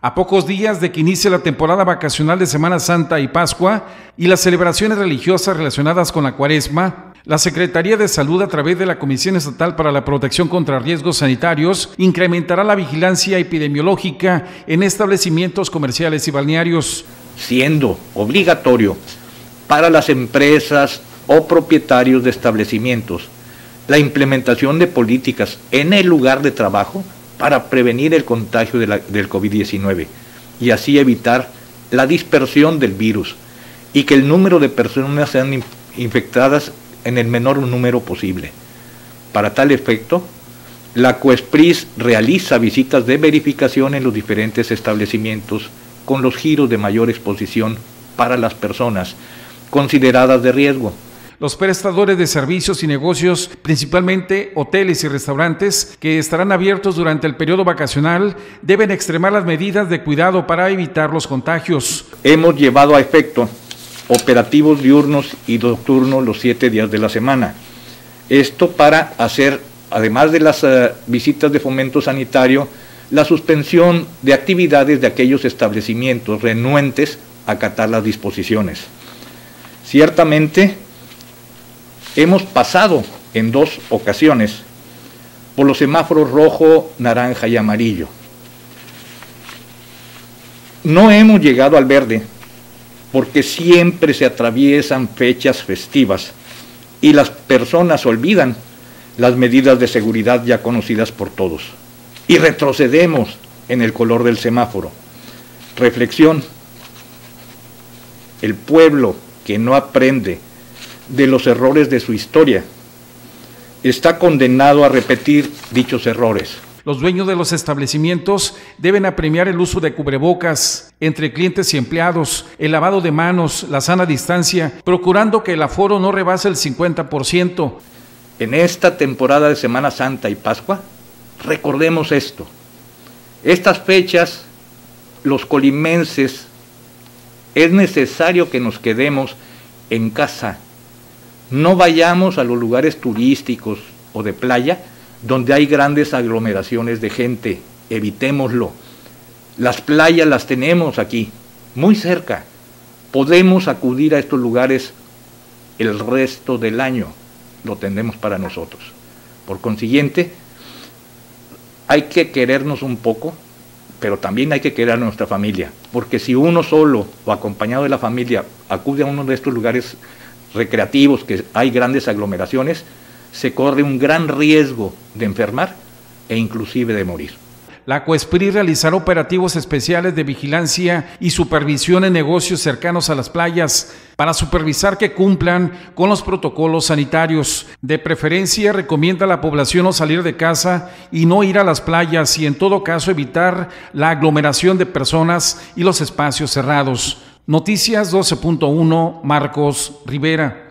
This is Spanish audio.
A pocos días de que inicie la temporada vacacional de Semana Santa y Pascua y las celebraciones religiosas relacionadas con la Cuaresma, la Secretaría de Salud, a través de la Comisión Estatal para la Protección contra Riesgos Sanitarios, incrementará la vigilancia epidemiológica en establecimientos comerciales y balnearios, siendo obligatorio para las empresas o propietarios de establecimientos la implementación de políticas en el lugar de trabajo para prevenir el contagio del COVID-19 y así evitar la dispersión del virus y que el número de personas sean infectadas en el menor número posible. Para tal efecto, la COESPRIS realiza visitas de verificación en los diferentes establecimientos con los giros de mayor exposición para las personas consideradas de riesgo. Los prestadores de servicios y negocios, principalmente hoteles y restaurantes, que estarán abiertos durante el periodo vacacional, deben extremar las medidas de cuidado para evitar los contagios. Hemos llevado a efecto operativos diurnos y nocturnos los 7 días de la semana. Esto para hacer, además de las visitas de fomento sanitario, la suspensión de actividades de aquellos establecimientos renuentes a acatar las disposiciones. Ciertamente, hemos pasado en 2 ocasiones por los semáforos rojo, naranja y amarillo. No hemos llegado al verde porque siempre se atraviesan fechas festivas y las personas olvidan las medidas de seguridad ya conocidas por todos y retrocedemos en el color del semáforo. Reflexión: el pueblo que no aprende de los errores de su historia está condenado a repetir dichos errores. Los dueños de los establecimientos deben apremiar el uso de cubrebocas entre clientes y empleados, el lavado de manos, la sana distancia, procurando que el aforo no rebase el 50%. En esta temporada de Semana Santa y Pascua, recordemos esto. Estas fechas, los colimenses, es necesario que nos quedemos en casa. No vayamos a los lugares turísticos o de playa donde hay grandes aglomeraciones de gente, evitémoslo. Las playas las tenemos aquí, muy cerca. Podemos acudir a estos lugares el resto del año, lo tenemos para nosotros. Por consiguiente, hay que querernos un poco, pero también hay que querer a nuestra familia, porque si uno solo o acompañado de la familia acude a uno de estos lugares recreativos que hay grandes aglomeraciones, se corre un gran riesgo de enfermar e inclusive de morir. La COESPRIS realizará operativos especiales de vigilancia y supervisión en negocios cercanos a las playas para supervisar que cumplan con los protocolos sanitarios. De preferencia, recomienda a la población no salir de casa y no ir a las playas y en todo caso evitar la aglomeración de personas y los espacios cerrados. Noticias 12.1, Marcos Rivera.